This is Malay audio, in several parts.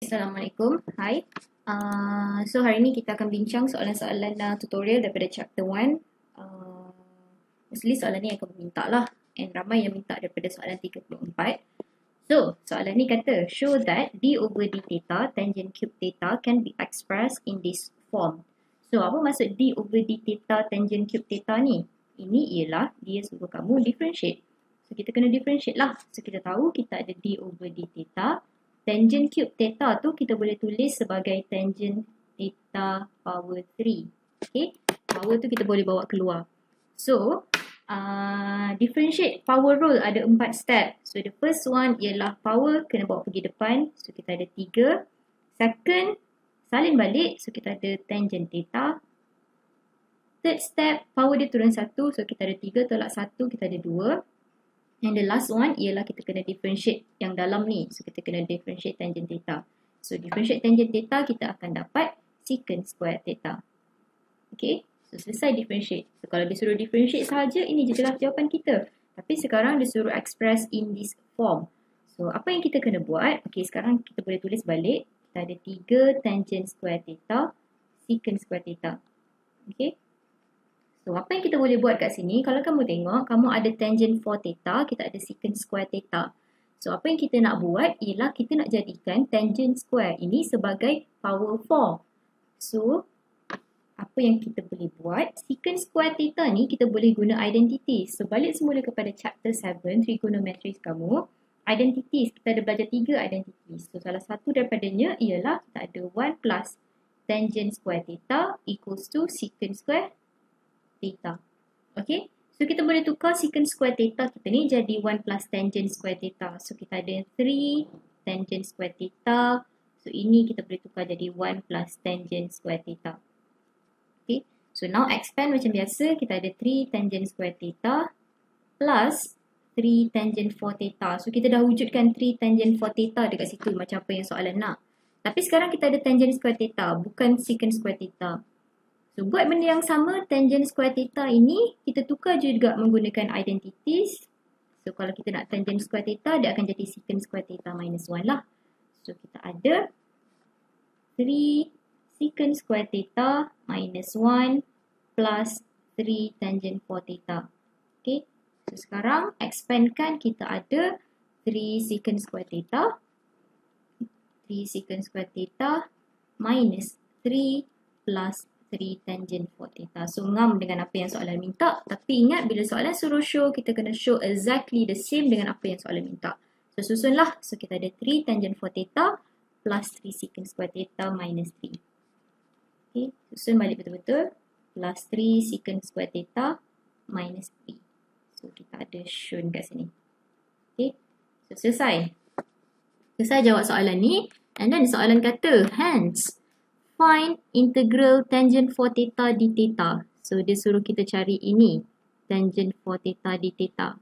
Assalamualaikum. Hai. So hari ni kita akan bincang soalan-soalan tutorial daripada chapter 1. Mostly soalan ni akan minta lah. And ramai yang minta daripada soalan 34. So, soalan ni kata, show that d over d theta, tangent cube theta can be expressed in this form. So, apa maksud d over d theta, tangent cube theta ni? Ini ialah dia suruh kamu differentiate. So, kita kena differentiate lah. So, kita tahu kita ada d over d theta. Tangent cube theta tu kita boleh tulis sebagai tangent theta power 3. Okay, power tu kita boleh bawa keluar. So, differentiate power rule ada 4 step. So, the first one ialah power kena bawa pergi depan. So, kita ada 3. Second, salin balik. So, kita ada tangent theta. Third step, power dia turun 1. So, kita ada 3 tolak 1, kita ada 2. And the last one ialah kita kena differentiate yang dalam ni. So, kita kena differentiate tangent theta. So, differentiate tangent theta, kita akan dapat secant square theta. Okay. So, selesai differentiate. So, kalau dia suruh differentiate sahaja, ini je jelas jawapan kita. Tapi sekarang dia suruh express in this form. So, apa yang kita kena buat? Okay, sekarang kita boleh tulis balik. Kita ada 3 tangent square theta, secant square theta. Okay. So, apa yang kita boleh buat kat sini, kalau kamu tengok, kamu ada tangent 4 theta, kita ada secant square theta. So, apa yang kita nak buat ialah kita nak jadikan tangent square ini sebagai power 4. So, apa yang kita boleh buat, secant square theta ni kita boleh guna identities. So, balik semula kepada chapter 7, trigonometry kamu. Identities, kita ada belajar 3 identities. So, salah satu daripadanya ialah kita ada 1 plus tangent square theta equals to secant square theta. Okay. So, kita boleh tukar secant square theta kita ni jadi 1 plus tangent square theta. So, kita ada 3 tangent square theta. So, ini kita boleh tukar jadi 1 plus tangent square theta. Okay. So, now expand macam biasa. Kita ada 3 tangent square theta plus 3 tangent 4 theta. So, kita dah wujudkan 3 tangent 4 theta dekat situ macam apa yang soalan nak. Tapi sekarang kita ada tangent square theta, bukan secant square theta. So, buat benda yang sama, tangent square theta ini, kita tukar juga menggunakan identities. So, kalau kita nak tangent square theta, dia akan jadi secant square theta minus 1 lah. So, kita ada 3 secant square theta minus 1 plus 3 tangent 4 theta. Okay. So, sekarang expandkan, kita ada 3 secant square theta. 3 secant square theta minus 3 plus 3 tangent 4 theta. So, ngam dengan apa yang soalan minta. Tapi ingat, bila soalan suruh show, kita kena show exactly the same dengan apa yang soalan minta. So, susunlah. So, kita ada 3 tangent 4 theta plus 3 secant square theta minus 3. Okay, susun balik betul-betul. Plus 3 secant square theta minus 3. So, kita ada shown kat sini. Okay, so selesai. Selesai jawab soalan ni. And then soalan kata, hence, find integral tangent 4 theta d theta. So, dia suruh kita cari ini. Tangent 4 theta d theta.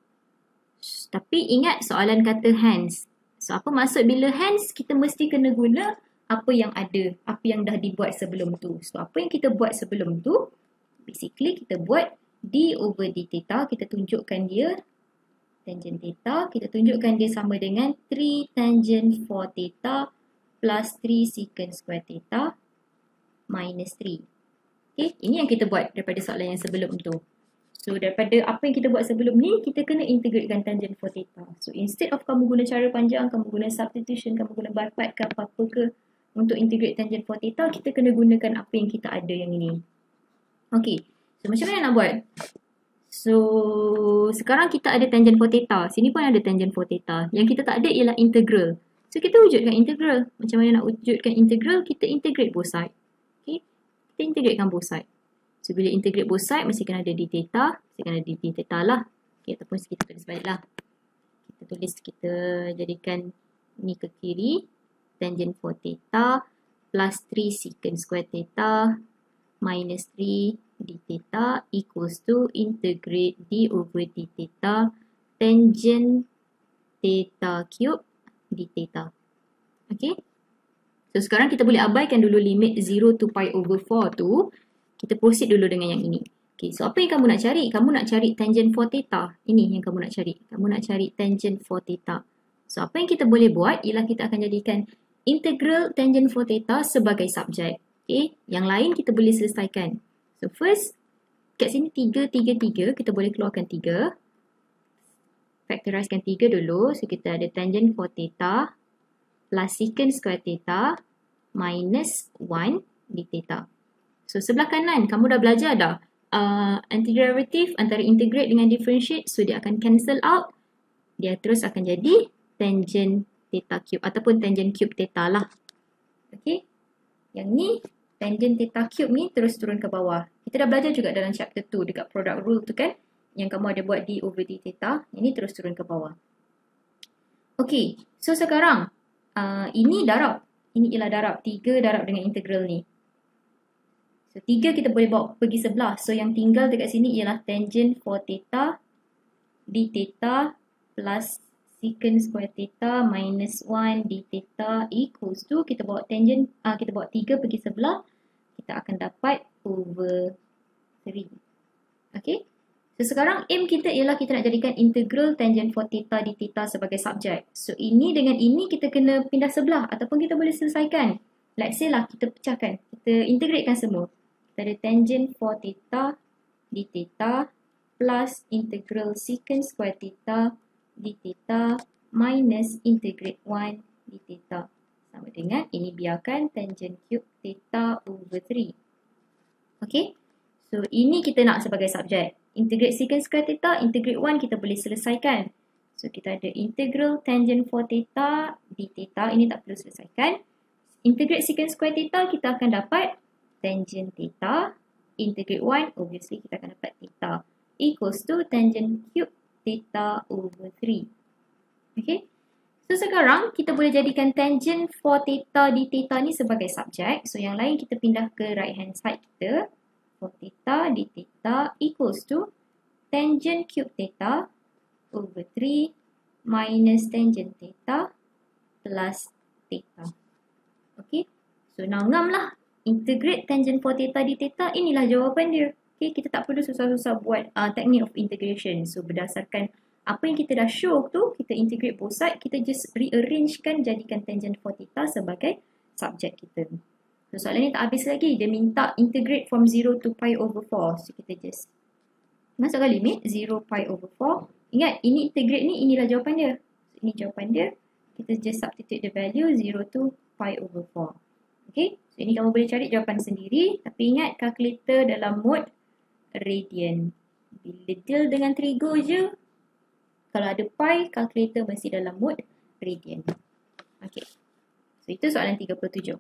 Tapi ingat soalan kata hence. So, apa maksud bila hence? Kita mesti kena guna apa yang ada. Apa yang dah dibuat sebelum tu. So, apa yang kita buat sebelum tu? Basically, kita buat d over d theta. Kita tunjukkan dia tangent theta. Kita tunjukkan dia sama dengan 3 tangent 4 theta plus 3 secant square theta minus 3. Okay, ini yang kita buat daripada soalan yang sebelum tu. So, daripada apa yang kita buat sebelum ni, kita kena integratekan tangent 4 theta. So, instead of kamu guna cara panjang, kamu guna substitution, kamu guna bar part ke apa-apa ke untuk integrate tangent 4 theta, kita kena gunakan apa yang kita ada yang ini. Okay, so macam mana nak buat? So, sekarang kita ada tangent 4 theta. Sini pun ada tangent 4 theta. Yang kita tak ada ialah integral. So, kita wujudkan integral. Macam mana nak wujudkan integral? Kita integrate both side. Okay. Kita integratekan both side. So, bila integrate both side, mesti kena ada d theta. Mesti kena ada d theta lah. Okay, ataupun kita tulis balik lah. Kita tulis, kita jadikan ni ke kiri. Tangent 4 theta plus 3 secant square theta minus 3 d theta equals to integrate d over d theta tangent theta cube d theta. Okay. So, sekarang kita boleh abaikan dulu limit 0 to pi over 4 tu. Kita proceed dulu dengan yang ini. Okay. So, apa yang kamu nak cari? Kamu nak cari tangent 4 theta. Ini yang kamu nak cari. Kamu nak cari tangent 4 theta. So, apa yang kita boleh buat ialah kita akan jadikan integral tangent for theta sebagai subjek. Okay, yang lain kita boleh selesaikan. So first, kat sini 3, 3, 3, kita boleh keluarkan 3. Factorizekan 3 dulu. So kita ada tangent for theta plus secant square theta minus 1 di theta. So sebelah kanan, kamu dah belajar dah. Antiderivative antara integrate dengan differentiate, so dia akan cancel out. Dia terus akan jadi tangent theta cube ataupun tangent cube theta lah. Okay. Yang ni, tangent theta cube ni terus turun ke bawah. Kita dah belajar juga dalam chapter 2 dekat product rule tu kan. Yang kamu ada buat d over d theta. Ini terus turun ke bawah. Okay. So sekarang, ini darab. Ini ialah darab. 3 darab dengan integral ni. So 3 kita boleh bawa pergi sebelah. So yang tinggal dekat sini ialah tangent for theta d theta plus secant square theta minus 1 d theta equals to, kita bawa tangent, kita bawa 3 pergi sebelah, kita akan dapat over 3. Okay. So sekarang aim kita ialah kita nak jadikan integral tangent for theta d theta sebagai subjek. So ini dengan ini kita kena pindah sebelah ataupun kita boleh selesaikan. Let's say lah kita pecahkan, kita integratekan semua. Kita ada tangent for theta d theta plus integral secant square theta d theta minus integrate 1 d theta. Sama dengan ini biarkan tangent cube theta over 3. Okay. So ini kita nak sebagai subjek. Integrate secant square theta, integrate 1 kita boleh selesaikan. So kita ada integral tangent for theta d theta, ini tak perlu selesaikan. Integrate secant square theta, kita akan dapat tangent theta. Integrate 1, obviously kita akan dapat theta. Equals to tangent cube theta over 3. Okay. So sekarang kita boleh jadikan tangent for theta d theta ni sebagai subjek. So yang lain kita pindah ke right hand side kita. For theta d theta equals to tangent cube theta over 3 minus tangent theta plus theta. Okay. So now ngam lah. Integrate tangent for theta d theta, inilah jawapan dia. Okay, kita tak perlu susah-susah buat technique of integration. So berdasarkan apa yang kita dah show tu, kita integrate both side, kita just rearrangekan jadikan tangent for theta sebagai subjek kita. So soalan ni tak habis lagi. Dia minta integrate from 0 to pi over 4. So kita just masukkan limit 0 pi over 4. Ingat, ini integrate ni, inilah jawapan dia. So, ini jawapan dia. Kita just substitute the value 0 to pi over 4. Okay, so ini kamu boleh cari jawapan sendiri. Tapi ingat, kalkulator dalam mode radian. Bila deal dengan trigo je, kalau ada pi, kalkulator mesti dalam mode radian. Okay, so itu soalan 37.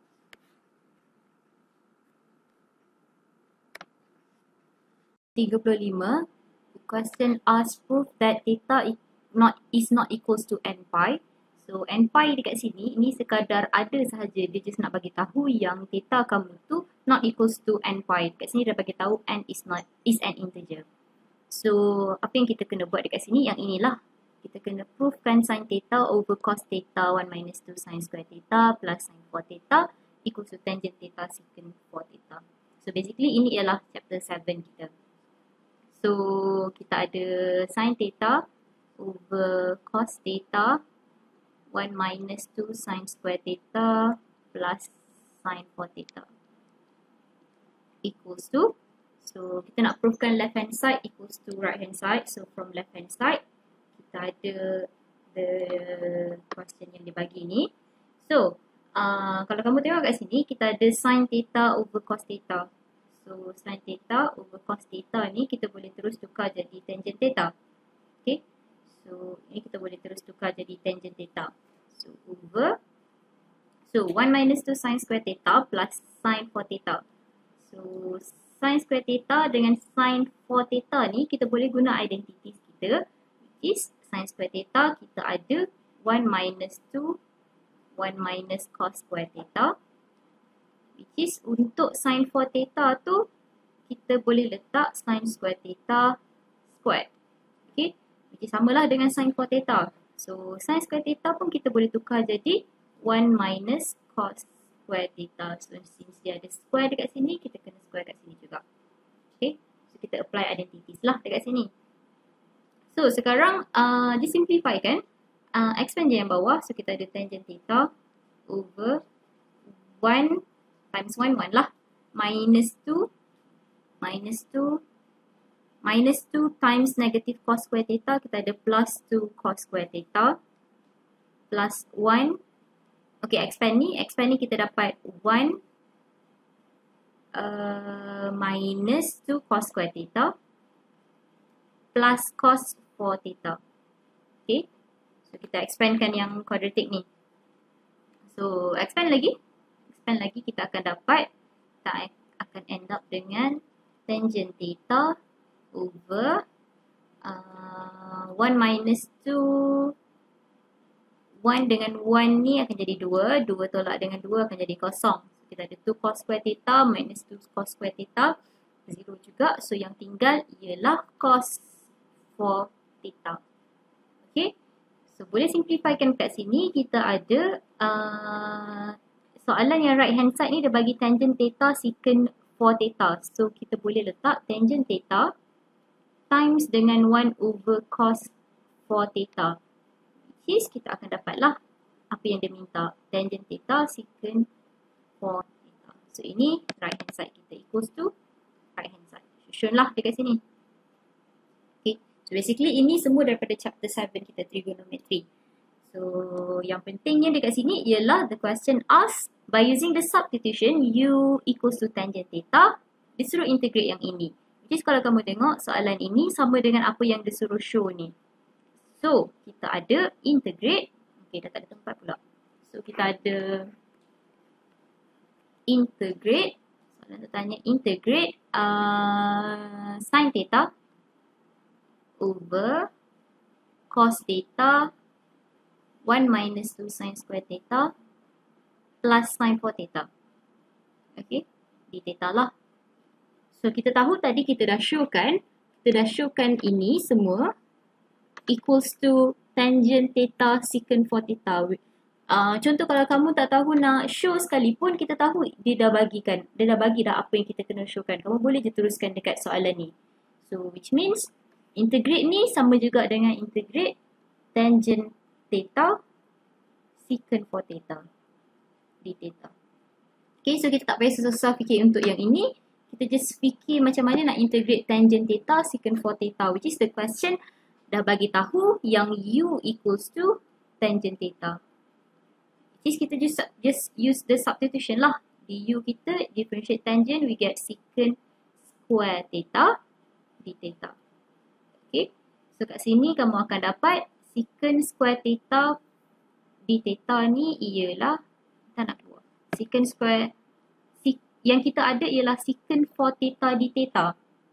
The question asks proof that theta is not equals to n pi. So n pi dekat sini, ini sekadar ada sahaja, dia just nak bagi tahu yang theta kamu tu not equals to n pi. Dekat sini dia bagi tahu n is an integer. So apa yang kita kena buat dekat sini, yang inilah. Kita kena proofkan sin theta over cos theta 1 minus 2 sin square theta plus sin 4 theta equals to tangent theta secant 4 theta. So basically ini ialah chapter 7 kita. So kita ada sin theta over cos theta 1 minus 2 sin square theta plus sin 4 theta equals to, so kita nak proofkan left hand side equals to right hand side. So from left hand side kita ada the question yang dibagi ni. So kalau kamu tengok kat sini, kita ada sin theta over cos theta. So sin theta over cos theta ni kita boleh terus tukar jadi tangent theta. Okay, so ini kita boleh terus tukar jadi tangent theta. So over, so 1 minus 2 sin square theta plus sin 4 theta. So sin square theta dengan sin 4 theta ni kita boleh guna identities kita, which is sin square theta kita ada 1 minus 2 1 minus cos square theta, which is untuk sin 4 theta tu kita boleh letak sin square theta squared. Okay, which is samalah dengan sin 4 theta. So sin square theta pun kita boleh tukar jadi 1 minus cos square theta. So since dia ada square dekat sini, kita kena square dekat sini juga. Okay, so kita apply identities lah dekat sini. So sekarang disimplify kan, expand je yang bawah. So kita ada tangent theta over 1 times 1 lah. Minus 2 times negative cos square theta, kita ada plus 2 cos square theta plus 1. Okay, expand ni kita dapat 1 minus 2 cos square theta plus cos 4 theta. Okay, so kita expandkan yang quadratic ni. So expand lagi kita akan dapat, kita akan end up dengan tangent theta over 1 minus 2, 1 dengan 1 ni akan jadi 2, 2 tolak dengan 2 akan jadi kosong. Kita ada 2 cos square theta minus 2 cos square theta, 0 juga. So yang tinggal ialah cos 4 theta. Okay, so boleh simplifykan kat sini. Kita ada soalan yang right hand side ni dia bagi tangent theta secant 4 theta. So kita boleh letak tangent theta times dengan 1 over cos 4 theta. Which is kita akan dapatlah apa yang dia minta. Tangent theta secant 4 theta. So ini right hand side kita equals to right hand side. Susun lah dekat sini. Okay. So basically ini semua daripada chapter 7 kita trigonometry. So yang pentingnya dekat sini ialah the question asked by using the substitution u equals to tangent theta, disuruh integrate yang ini. Jadi kalau kamu tengok soalan ini sama dengan apa yang disuruh show ni. So kita ada integrate, okay dah tak ada tempat pula. So kita ada integrate, soalan tu tanya integrate sin theta over cos theta 1 minus 2 sin square theta plus sin 4 theta. Okay, di theta lah. So kita tahu tadi kita dah showkan ini semua equals to tangent theta secant 4 theta. Contoh kalau kamu tak tahu nak show sekalipun, kita tahu dia dah bagi dah apa yang kita kena showkan. Kamu boleh je teruskan dekat soalan ni. So which means integrate ni sama juga dengan integrate tangent theta secant 4 theta di theta. Okay, so kita tak payah susah-susah fikir untuk yang ini. Kita just fikir macam mana nak integrate tangent theta secant 4 theta, which is the question dah bagi tahu yang u equals to tangent theta. Which is kita just use the substitution lah. Di u kita differentiate tangent, we get secant square theta di theta. Okay, so kat sini kamu akan dapat secant square theta di theta ni ialah, kita nak keluar, secant square, yang kita ada ialah secant 4 theta di theta.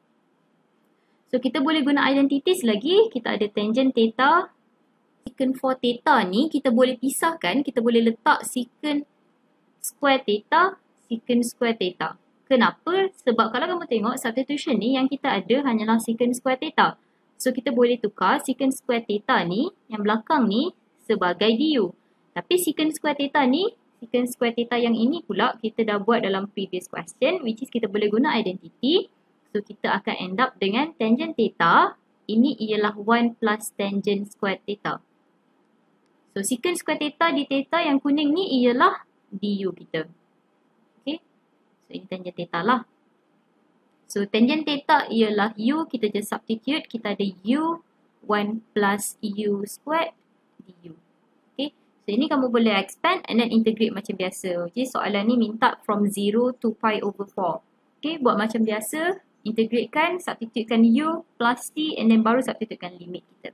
So kita boleh guna identities lagi. Kita ada tangent theta secant 4 theta ni kita boleh pisahkan, kita boleh letak secant square theta secant square theta. Kenapa? Sebab kalau kamu tengok substitution ni yang kita ada hanyalah secant square theta. So kita boleh tukar secant square theta ni yang belakang ni sebagai du. Tapi secant square theta ni, secant square theta yang ini pula kita dah buat dalam previous question, which is kita boleh guna identity. So kita akan end up dengan tangent theta, ini ialah 1 plus tangent square theta. So secant square theta di theta yang kuning ni ialah du kita. Okay, so ini tangent theta lah. So tangent theta ialah u, kita just substitute, kita ada u 1 plus u squared du. Okay, so ini kamu boleh expand and then integrate macam biasa. Jadi soalan ni minta from 0 to pi over 4. Okay, buat macam biasa, integratekan, substitutekan u plus t and then baru substitutekan limit kita.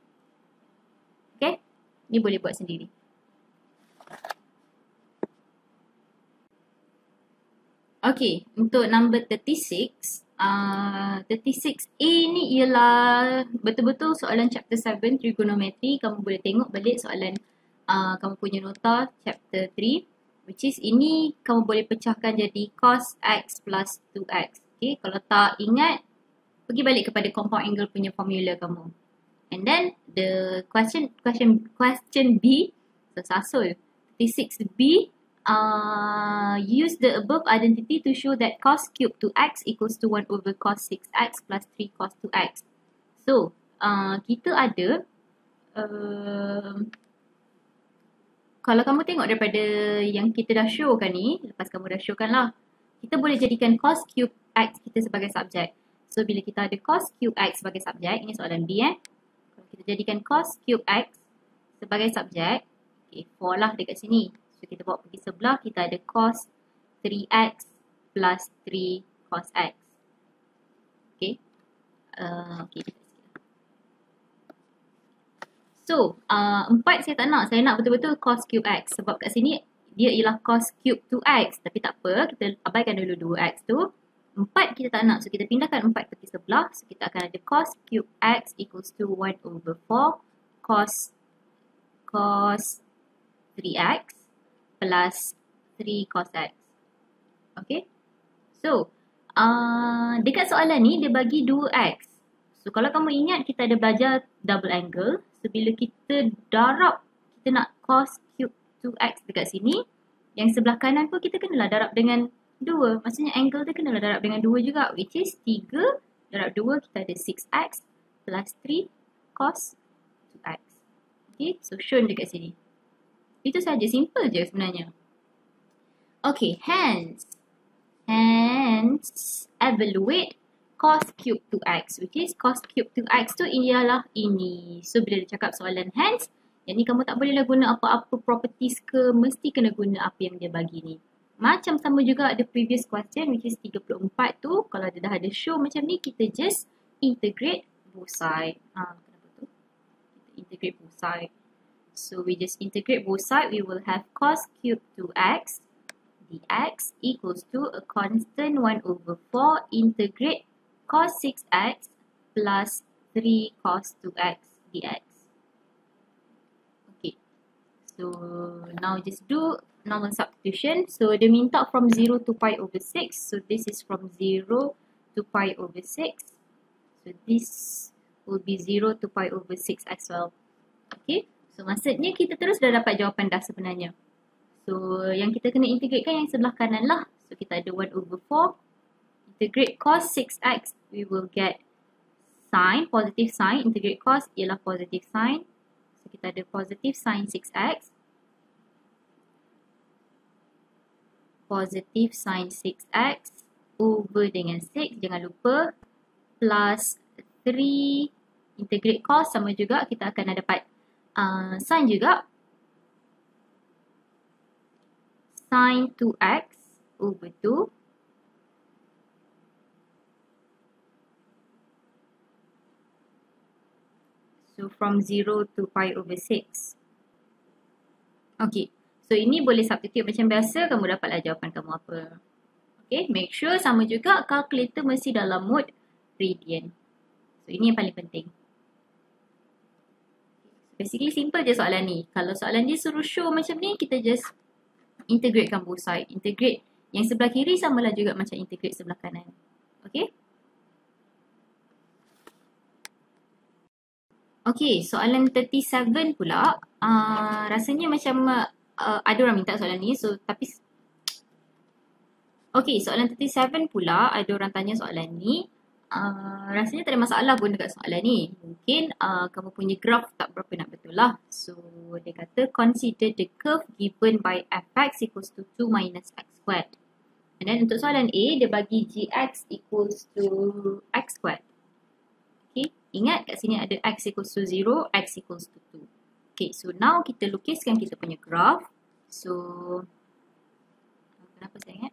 Okay, ni boleh buat sendiri. Okay, untuk number 36, 36A ni ialah betul-betul soalan chapter 7 trigonometry. Kamu boleh tengok balik soalan kamu punya nota chapter 3, which is ini kamu boleh pecahkan jadi cos x plus 2x. Okay, kalau tak ingat, pergi balik kepada compound angle punya formula kamu. And then the question B, so sasul 36B, use the above identity to show that cos cube 2x equals to 1 over cos 6x plus 3 cos 2x. So, kita ada kalau kamu tengok daripada yang kita dah showkan ni, lepas kamu dah showkan lah, kita boleh jadikan cos cube X kita sebagai subjek. So, bila kita ada cos cube X sebagai subjek, ini soalan B Kalau kita jadikan cos cube X sebagai subjek, okay, 4 lah dekat sini. So, kita bawa pergi sebelah, kita ada cos 3X plus 3 cos X. Okay. Okay, so, 4 saya tak nak. Saya nak betul-betul cos cube X. Sebab kat sini dia ialah cos cube 2X. Tapi tak apa, kita abaikan dulu 2X tu. 4 kita tak nak. So, kita pindahkan 4 pergi sebelah. So, kita akan ada cos cube X equals to 1 over 4 cos 3X plus 3 cos X. Okay. So, dekat soalan ni dia bagi 2X. So, kalau kamu ingat kita ada belajar double angle. So, bila kita darab, kita nak cos cube 2X dekat sini. Yang sebelah kanan pun kita kenalah darab dengan 2. Maksudnya angle dia kenalah darab dengan 2 juga. Which is 3 darab 2 kita ada 6X plus 3 cos 2X. Okay, so shown dekat sini. Itu saja, simple je sebenarnya. Okay, hence evaluate cos cube 2X, which is cos cube 2X tu ialah ini. So, bila dia cakap soalan hence, yang ni kamu tak bolehlah guna apa-apa properties ke, mesti kena guna apa yang dia bagi ni. Macam sama juga ada previous question, which is 34 tu, kalau dia dah ada show macam ni, kita just integrate both side. Kenapa tu? Kita integrate both side. So, we just integrate both side, we will have cos cube 2X dx equals to a constant 1 over 4 integrate cos 6x plus 3 cos 2x dx. Okay, so now just do normal substitution. So dia minta from 0 to pi over 6. So this is from 0 to pi over 6. So this will be 0 to pi over 6 as well. Okay, so maksudnya kita terus dah dapat jawapan dah sebenarnya. So, yang kita kena integratekan yang sebelah kanan lah. So, kita ada 1 over 4. Integrate cos 6x, we will get sin, positive sin. Integrate cos ialah positive sin. So, kita ada positive sin 6x. Positive sin 6x over dengan 6, jangan lupa. Plus 3, integrate cos sama juga. Kita akan dapat sin juga. Sin 2x over 2 so from 0 to pi over 6. Okay, so ini boleh substitute macam biasa, kamu dapatlah jawapan kamu apa. Okay, make sure sama juga calculator mesti dalam mode radian. So ini yang paling penting. Basically simple je soalan ni. Kalau soalan dia suruh show macam ni, kita just integratekan both side. Integrate yang sebelah kiri samalah juga macam integrate sebelah kanan. Okay? Okay, soalan 37 pula. Rasanya macam ada orang minta soalan ni. So, tapi okay, soalan 37 pula ada orang tanya soalan ni. Rasanya tak ada masalah pun dekat soalan ni. Mungkin kamu punya graph tak berapa nak betul lah. So, dia kata consider the curve given by fx equals to 2 minus x squared. And then untuk soalan A, dia bagi gx equals to x squared. Okay, ingat kat sini ada x equals to 0, x equals to 2. Okay, so now kita lukiskan kita punya graph. So, kenapa saya ingat?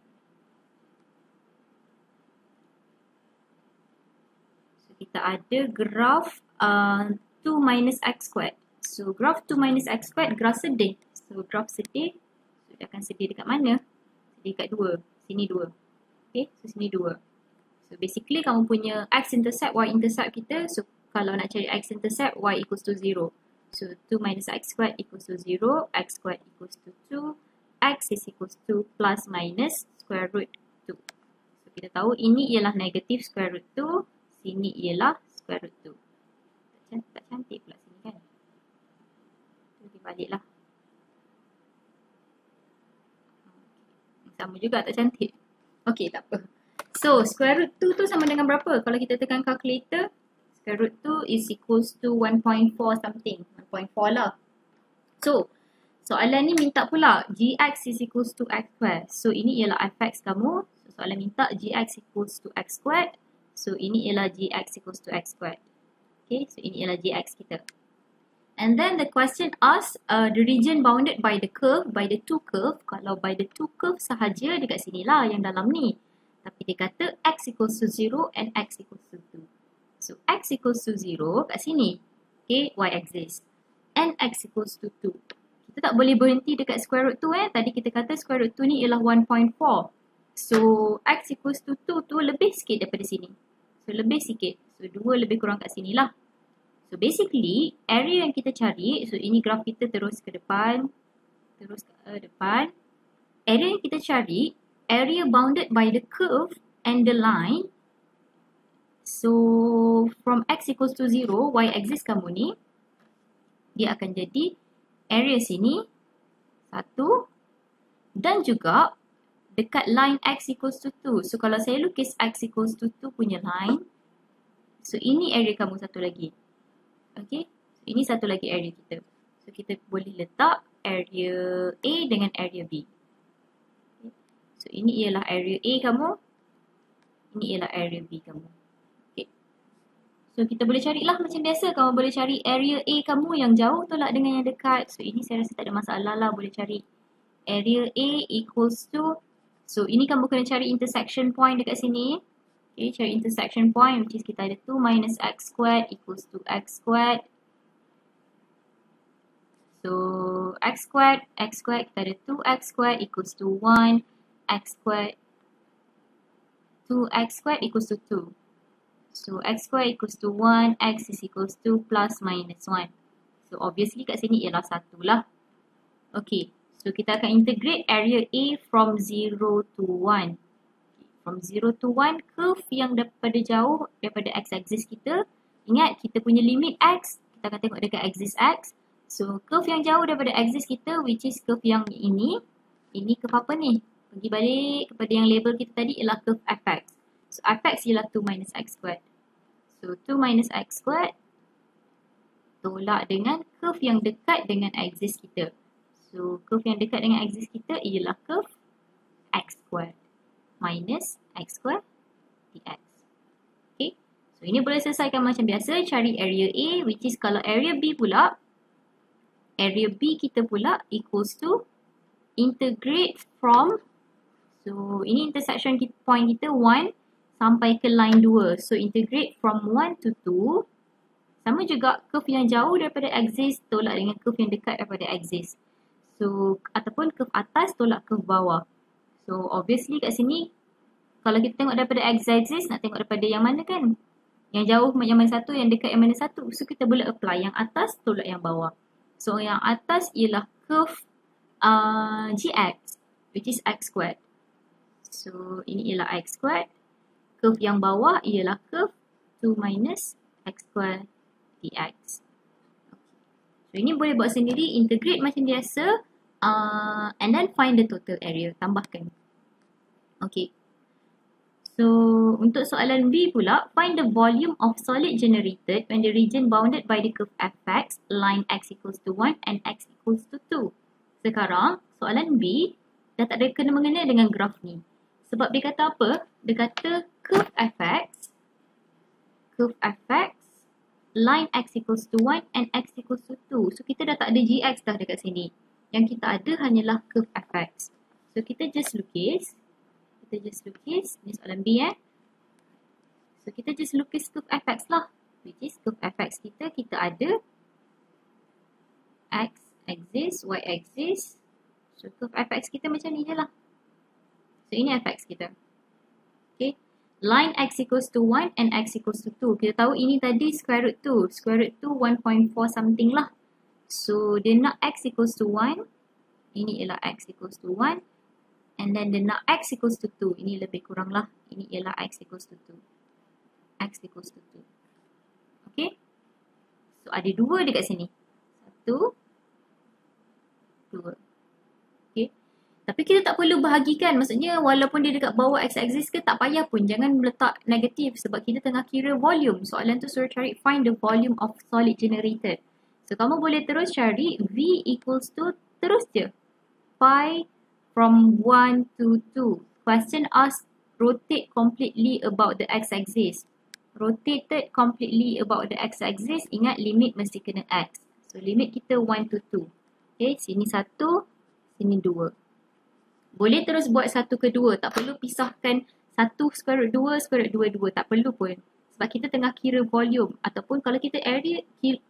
Kita ada graph 2 minus x squared. So, graph 2 minus x squared, graph sedih. So, graph sedih, so, dia akan sedih dekat mana? Sedih dekat 2. Sini 2. Okay, so sini 2. So, basically kamu punya x-intercept, y-intercept kita. So, kalau nak cari x-intercept, y equals to 0. So, 2 minus x squared equals to 0. X squared equals to 2. X is equals to plus minus square root 2. So, kita tahu ini ialah negative square root 2. Sini ialah square root 2. Tak cantik pula sini kan. Jadi baliklah. Sama juga tak cantik. Okey, tak apa. So, square root 2 tu sama dengan berapa? Kalau kita tekan calculator, square root 2 is equals to 1.4 something. 1.4 lah. So, Soalan ni minta pula gx is equals to x squared. So ini ialah fx kamu. So, soalan minta gx equals to x squared. So ini ialah gx equals to x squared. Okay, so ini ialah gx kita. And then the question asks the region bounded by the curve, by the two curve. Kalau by the two curve sahaja dekat sini lah yang dalam ni. Tapi dia kata x equals to 0 and x equals to 2. So x equals to 0 kat sini. Okay, y axis. And x equals to 2. Kita tak boleh berhenti dekat square root 2 Tadi kita kata square root 2 ni ialah 1.4. So x equals to 2 tu lebih sikit daripada sini. So lebih sikit. So 2 lebih kurang kat sini lah. So basically, area yang kita cari, so ini graf kita terus ke depan. Terus ke depan. Area yang kita cari, area bounded by the curve and the line. So from x equals to 0, y axis kamu ni, dia akan jadi area sini 1 dan juga dekat line x equals to 2. So kalau saya lukis x equals to 2 punya line, so ini area kamu satu lagi. Okay, so ini satu lagi area kita. So kita boleh letak area A dengan area B. Okay. So ini ialah area A kamu, ini ialah area B kamu. Okay. So kita boleh carilah macam biasa. Kamu boleh cari area A kamu yang jauh tolak dengan yang dekat. So ini saya rasa tak ada masalah lah, boleh cari area A equals to. So ini kamu kena cari intersection point dekat sini. Okay, cari intersection point which is kita ada 2 minus x squared equals to x squared. So x squared kita ada 2x squared equals to 1, x squared 2x squared equals to 2. So x squared equals to 1, x is equals to plus minus 1. So obviously kat sini ialah 1 lah. Okay, so kita akan integrate area A from 0 to 1. From 0 to 1, curve yang daripada jauh, daripada x-axis kita. Ingat, kita punya limit x, kita akan tengok dekat axis x. So, curve yang jauh daripada axis kita, which is curve yang ini. Ini curve apa ni? Pergi balik kepada yang label kita tadi ialah curve fx. So, fx ialah 2 minus x squared. So, 2 minus x squared tolak dengan curve yang dekat dengan axis kita. So, curve yang dekat dengan axis kita ialah curve x squared minus x square dx. Okay. So ini boleh selesaikan macam biasa. Cari area A which is kalau area B pula. Area B kita pula equals to integrate from. So ini intersection point kita 1 sampai ke line 2. So integrate from 1 to 2. Sama juga curve yang jauh daripada axis tolak dengan curve yang dekat daripada axis. So ataupun curve atas tolak curve bawah. So obviously kat sini kalau kita tengok daripada x-axis nak tengok daripada yang mana kan? Yang jauh yang mana satu, yang dekat yang mana satu. So kita boleh apply yang atas tolak yang bawah. So yang atas ialah curve gx which is x squared. So ini ialah x squared. Curve yang bawah ialah curve 2 minus x squared dx. So ini boleh buat sendiri, integrate macam biasa. And then find the total area, tambahkan. Okay. So untuk soalan B pula, find the volume of solid generated when the region bounded by the curve fx, line x equals to 1 and x equals to 2. Sekarang soalan B dah tak ada kena-mengena dengan graf ni. Sebab dia kata apa? Dia kata curve fx, line x equals to 1 and x equals to 2. So kita dah tak ada gx dah dekat sini. Yang kita ada hanyalah curve fx. So kita just lukis. Ni soalan B So kita just lukis curve fx lah. Which is curve fx kita ada x axis, y axis. So curve fx kita macam ni je lah. So ini fx kita. Okay. Line x equals to 1 and x equals to 2. Kita tahu ini tadi square root 2. Square root 2 1.4 something lah. So dia nak x equals to 1. Ini ialah x equals to 1. And then dia nak x equals to 2. Ini lebih kurang lah. Ini ialah x equals to 2. X equals to 2. Okay. So ada 2 dekat sini. 1, 2. Okay. Tapi kita tak perlu bahagikan. Maksudnya walaupun dia dekat bawah x-axis ke tak payah pun. Jangan letak negatif sebab kita tengah kira volume. Soalan tu suruh cari find the volume of solid generated. So kamu boleh terus cari V equals to terus je. Pi from 1 to 2. Question asked, rotate completely about the x-axis. Rotated completely about the x-axis, ingat limit mesti kena x. So limit kita 1 to 2. Okay, sini 1, sini 2. Boleh terus buat 1 ke 2, tak perlu pisahkan 1 square root 2, square root 2, 2. Tak perlu pun. Sebab kita tengah kira volume. Ataupun kalau kita area,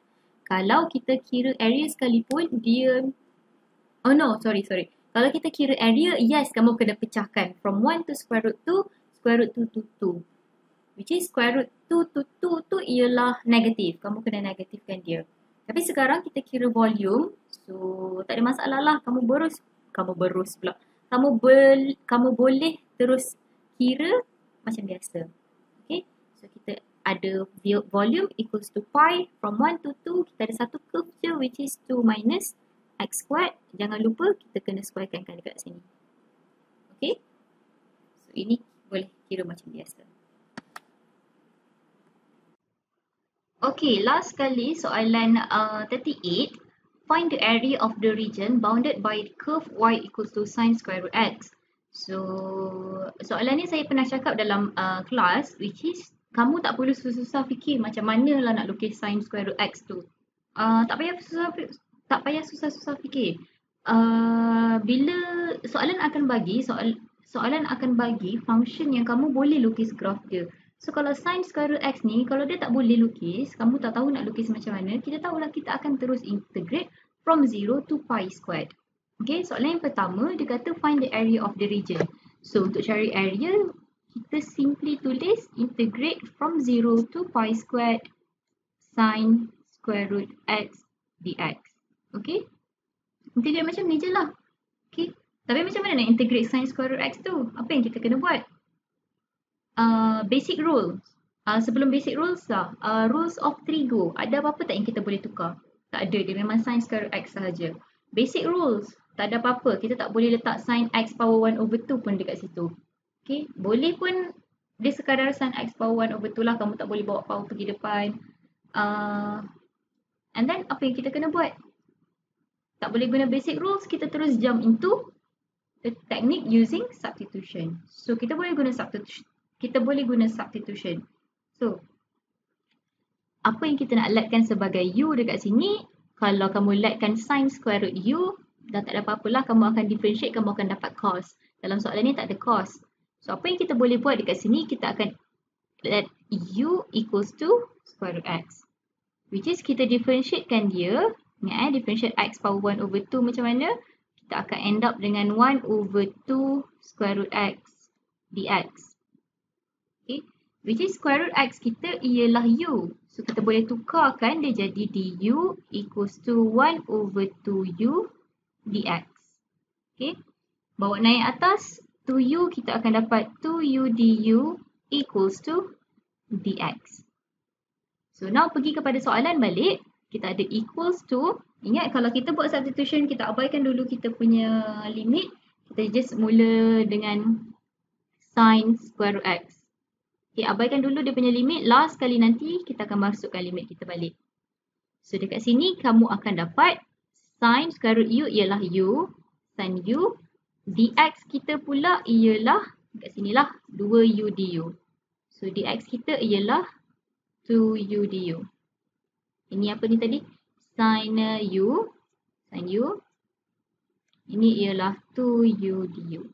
sekalipun dia, oh no, sorry. Kalau kita kira area, yes, kamu kena pecahkan. From 1 to square root 2, square root 2 to 2. Which is square root 2 to 2 tu ialah negatif. Kamu kena negatifkan dia. Tapi sekarang kita kira volume. So, tak ada masalah lah. Kamu boleh terus kira macam biasa. Okay. So, kita ada volume equals to pi. From 1 to 2, kita ada satu curve je which is 2 minus x squared. Jangan lupa kita kena squarekan kan dekat sini. Okay. So, ini boleh kira macam biasa. Okay, last kali soalan 38. Find the area of the region bounded by the curve y equals to sin square root x. So, soalan ni saya pernah cakap dalam kelas, which is kamu tak perlu susah-susah fikir macam mana lah nak lukis sin square root x tu. Tak payah susah-susah fikir. Bila soalan akan bagi function yang kamu boleh lukis graf dia. So kalau sin square root x ni, kalau dia tak boleh lukis, kamu tak tahu nak lukis macam mana, kita tahulah kita akan terus integrate from 0 to pi squared. Okay, soalan yang pertama, dia kata find the area of the region. So untuk cari area, kita simply tulis integrate from 0 to pi squared sin square root x dx. Okay, integrate macam ni je lah. Okay, tapi macam mana nak integrate sin square root x tu? Apa yang kita kena buat? Basic rules. Sebelum basic rules lah, rules of trigo. Ada apa-apa tak yang kita boleh tukar? Tak ada, dia memang sin square root x sahaja. Basic rules, tak ada apa-apa. Kita tak boleh letak sin x power 1 over 2 pun dekat situ. Okay, boleh pun dia sekadar sin x power 1 over 2 lah. Kamu tak boleh bawa power pergi depan. And then apa yang kita kena buat? Tak boleh guna basic rules, kita terus jump into the technique using substitution. So kita boleh guna substitution. So, apa yang kita nak letkan sebagai u dekat sini, kalau kamu letkan sin square root u, dah tak ada apa-apalah, kamu akan differentiate, kamu akan dapat cos. Dalam soalan ni tak ada cos. So, apa yang kita boleh buat dekat sini, kita akan let u equals to square root x. Which is kita differentiatekan dia, ingat differentiate x power 1 over 2 macam mana? Kita akan end up dengan 1 over 2 square root x dx. Okay. Which is square root x kita ialah u. So kita boleh tukarkan dia jadi du equals to 1 over 2u dx. Okay. Bawa naik atas 2u, kita akan dapat 2u du equals to dx. So now pergi kepada soalan balik. Kita ada equals to. Ingat kalau kita buat substitution, kita abaikan dulu kita punya limit. Kita just mula dengan sin square root x. Okay, abaikan dulu dia punya limit. Last kali nanti kita akan masukkan limit kita balik. So dekat sini kamu akan dapat sin square root u ialah u. Sin u. Dx kita pula ialah, dekat sinilah 2u du. So dx kita ialah 2u du. Ini apa ni tadi? Sin u. Sin u. Ini ialah 2u du.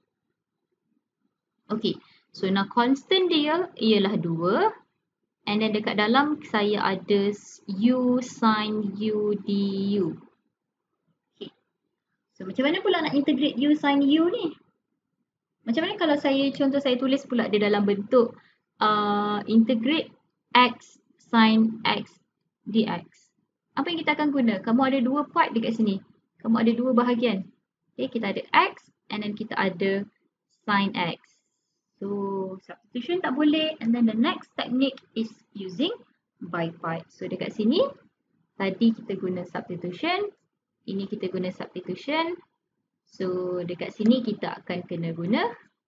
Okay. So now constant dia ialah 2. And then dekat dalam saya ada u sin u du. Okay. So macam mana pula nak integrate u sin u ni? Macam mana kalau saya tulis pula dia dalam bentuk integrate x sin x dx. Apa yang kita akan guna? Kamu ada dua part dekat sini. Kamu ada dua bahagian. Okay, kita ada x and then kita ada sin x. So, substitution tak boleh. And then the next technique is using by part. So, dekat sini, tadi kita guna substitution. Ini kita guna substitution. So, dekat sini kita akan kena guna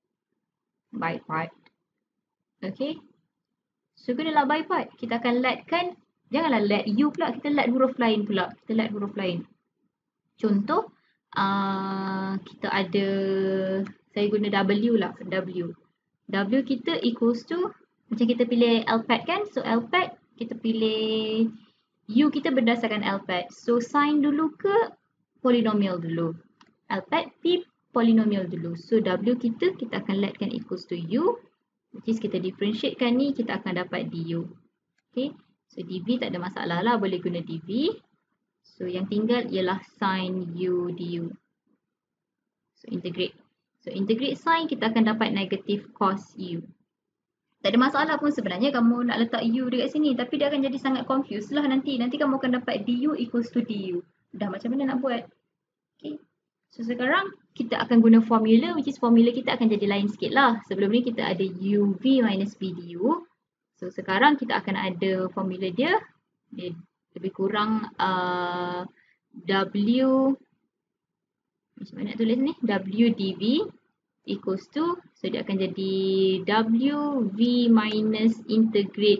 by part. Okay. So, gunalah by part. Kita akan letkan, janganlah let u pula. Kita let huruf lain pula. Contoh, kita ada, saya guna W lah, W kita equals to, macam kita pilih LPAT kan, so LPAT kita pilih U kita berdasarkan LPAT. So sin dulu ke polinomial dulu? LPAT P polinomial dulu. So W kita akan letkan equals to U, which is kita differentiatekan ni, kita akan dapat DU. Okay, so dV tak ada masalah lah, boleh guna dV. So yang tinggal ialah sin U DU. So integrate. So integrate sin, kita akan dapat negative cos U. Tak ada masalah pun sebenarnya kamu nak letak U dekat sini, tapi dia akan jadi sangat confused lah nanti. Nanti kamu akan dapat DU equals to DU. Dah macam mana nak buat? Okay. So sekarang kita akan guna formula, which is formula kita akan jadi lain sikit lah. Sebelum ni kita ada UV minus V DU. So sekarang kita akan ada formula dia. Dia lebih kurang W, macam mana nak tulis ni? W dV equals to, so dia akan jadi W V minus integrate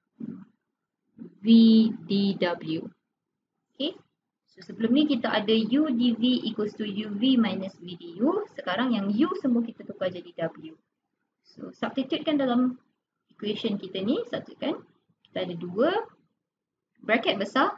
V dW. Okay. So sebelum ni kita ada U dV equals to UV minus V du. Sekarang yang U semua kita tukar jadi W. So substitutekan dalam equation kita ni, substitutekan. Kita ada 2 bracket besar.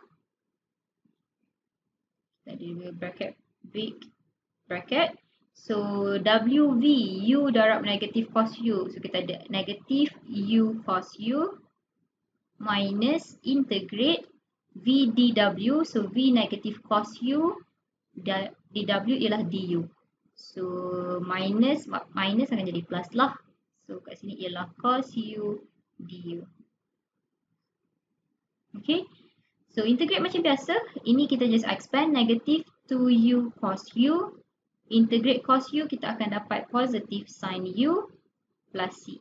Kita ada bracket big bracket. So WV, U darab negatif cos U. So kita ada negatif U cos U minus integrate V dW. So V negatif cos U, dW ialah DU. So minus akan jadi plus lah. So kat sini ialah cos U DU. Okay. So integrate macam biasa. Ini kita just expand negatif 2U cos U. Integrate cos U, kita akan dapat positif sin U plus C.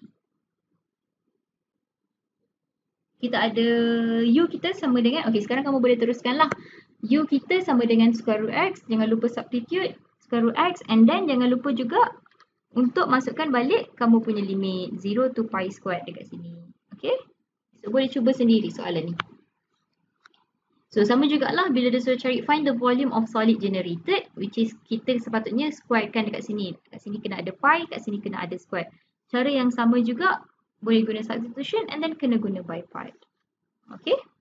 Kita ada U kita sama dengan, okay sekarang kamu boleh teruskan lah. U kita sama dengan square root X, jangan lupa substitute square root X, and then jangan lupa juga untuk masukkan balik kamu punya limit 0 to pi squared dekat sini. Okay, so boleh cuba sendiri soalan ni. So sama jugalah bila dia suruh cari find the volume of solid generated, which is kita sepatutnya squarekan dekat sini. Kat sini kena ada pi, kat sini kena ada square. Cara yang sama juga boleh guna substitution and then kena guna by part. Okay.